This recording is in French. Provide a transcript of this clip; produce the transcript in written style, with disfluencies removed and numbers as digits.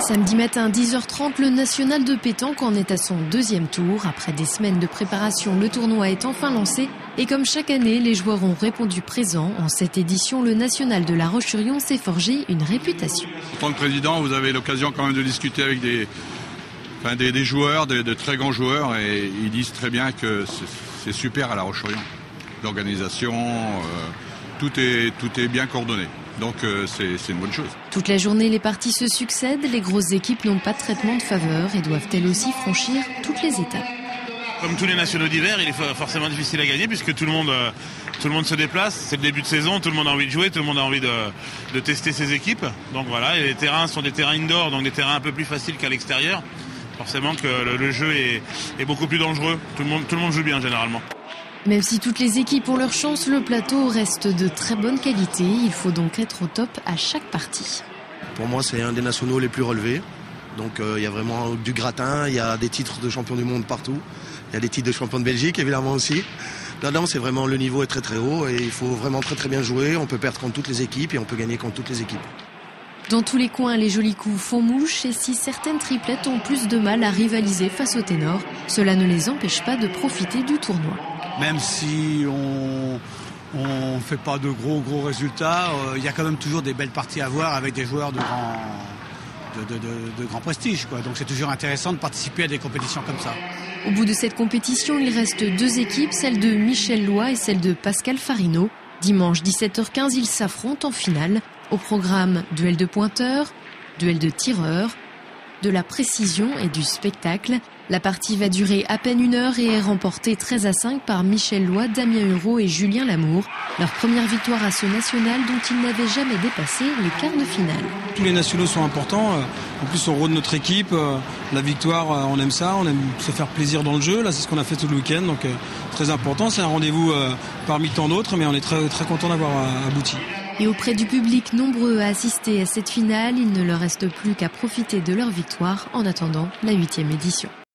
Samedi matin, 10h30, le national de pétanque en est à son deuxième tour. Après des semaines de préparation, le tournoi est enfin lancé. Et comme chaque année, les joueurs ont répondu présents. En cette édition, le national de La Roche-sur-Yon s'est forgé une réputation. En tant que président, vous avez l'occasion quand même de discuter avec des joueurs, de très grands joueurs. Et ils disent très bien que c'est super à La Roche-sur-Yon. L'organisation, tout est bien coordonné. Donc c'est une bonne chose. Toute la journée, les parties se succèdent. Les grosses équipes n'ont pas de traitement de faveur et doivent elles aussi franchir toutes les étapes. Comme tous les nationaux d'hiver, il est forcément difficile à gagner puisque tout le monde se déplace. C'est le début de saison, tout le monde a envie de jouer, tout le monde a envie de tester ses équipes. Donc voilà, et les terrains sont des terrains indoor, donc des terrains un peu plus faciles qu'à l'extérieur. Forcément que le jeu est beaucoup plus dangereux. Tout le monde joue bien généralement. Même si toutes les équipes ont leur chance, le plateau reste de très bonne qualité. Il faut donc être au top à chaque partie. Pour moi, c'est un des nationaux les plus relevés. Donc il y a vraiment du gratin, il y a des titres de champion du monde partout. Il y a des titres de champion de Belgique, évidemment aussi. Là-dedans, c'est vraiment, le niveau est très très haut et il faut vraiment très très bien jouer. On peut perdre contre toutes les équipes et on peut gagner contre toutes les équipes. Dans tous les coins, les jolis coups font mouche et si certaines triplettes ont plus de mal à rivaliser face aux ténors, cela ne les empêche pas de profiter du tournoi. Même si on ne fait pas de gros résultats, il y a quand même toujours des belles parties à voir avec des joueurs de grand prestige, quoi. Donc c'est toujours intéressant de participer à des compétitions comme ça. Au bout de cette compétition, il reste deux équipes, celle de Michel Loy et celle de Pascal Farino. Dimanche 17h15, ils s'affrontent en finale. Au programme, duel de pointeurs, duel de tireurs, de la précision et du spectacle. La partie va durer à peine 1 heure et est remportée 13-5 par Michel Loy, Damien Hureau et Julien Lamour. Leur première victoire à ce national dont ils n'avaient jamais dépassé les quarts de finale. Tous les nationaux sont importants. En plus, on rôde notre équipe. La victoire, on aime ça. On aime se faire plaisir dans le jeu. Là, c'est ce qu'on a fait tout le week-end. Donc, très important. C'est un rendez-vous parmi tant d'autres, mais on est très, très content d'avoir abouti. Et auprès du public nombreux à assister à cette finale, il ne leur reste plus qu'à profiter de leur victoire en attendant la 8e édition.